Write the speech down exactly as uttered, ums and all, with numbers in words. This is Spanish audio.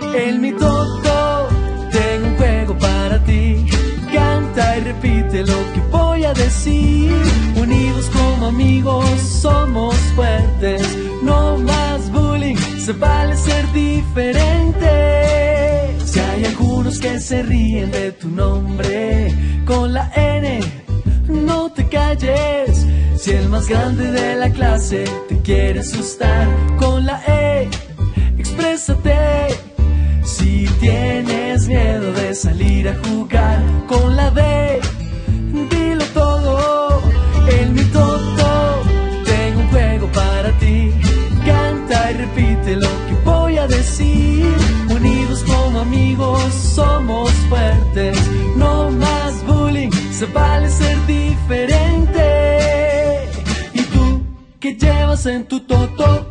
En mi toto tengo un juego para ti. Canta y repite lo que voy a decir. Unidos como amigos somos fuertes. No más bullying, se vale ser diferente. Si hay algunos que se ríen de tu nombre con la N, no te calles. Si el más grande de la clase te quiere asustar con la E, exprésate. Si tienes miedo de salir a jugar con la D, dilo todo. En mi toto tengo un juego para ti. Canta y repite lo que voy a decir. Unidos como amigos somos fuertes. No más bullying, se vale ser diferente. ¿Y tú qué llevas en tu toto?